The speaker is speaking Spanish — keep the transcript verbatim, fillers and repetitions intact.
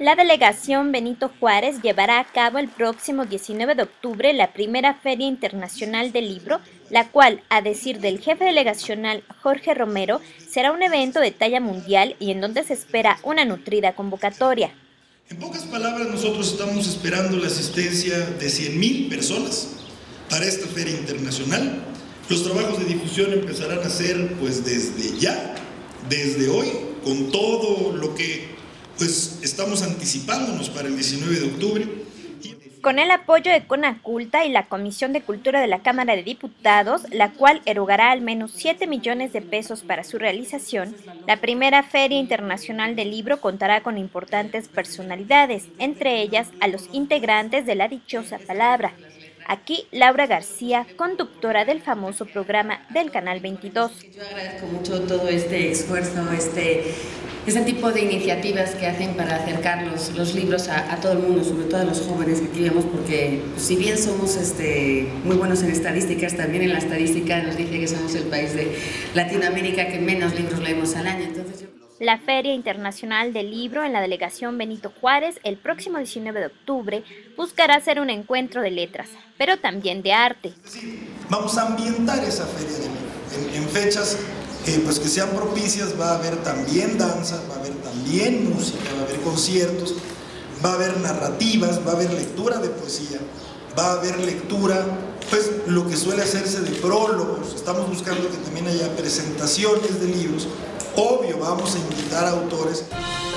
La delegación Benito Juárez llevará a cabo el próximo diecinueve de octubre la primera Feria Internacional del Libro, la cual, a decir del jefe delegacional Jorge Romero, será un evento de talla mundial y en donde se espera una nutrida convocatoria. En pocas palabras, nosotros estamos esperando la asistencia de cien mil personas para esta Feria Internacional. Los trabajos de difusión empezarán a ser pues desde ya, desde hoy, con todo lo que pues estamos anticipándonos para el diecinueve de octubre. Con el apoyo de Conaculta y la Comisión de Cultura de la Cámara de Diputados, la cual erogará al menos siete millones de pesos para su realización, la primera Feria Internacional del Libro contará con importantes personalidades, entre ellas a los integrantes de La Dichosa Palabra. Aquí Laura García, conductora del famoso programa del Canal veintidós. Yo agradezco mucho todo este esfuerzo, este, este tipo de iniciativas que hacen para acercar los, los libros a, a todo el mundo, sobre todo a los jóvenes que aquí vemos, porque si bien somos este, muy buenos en estadísticas, también en la estadística nos dice que somos el país de Latinoamérica que menos libros leemos al año. Entonces, yo... La Feria Internacional del Libro en la delegación Benito Juárez el próximo diecinueve de octubre buscará ser un encuentro de letras, pero también de arte. Sí, vamos a ambientar esa feria de libro en, en fechas eh, pues que sean propicias. Va a haber también danza, va a haber también música, va a haber conciertos, va a haber narrativas, va a haber lectura de poesía, va a haber lectura, pues lo que suele hacerse de prólogos. Estamos buscando que también haya presentaciones de libros. Obvio, vamos a invitar a autores.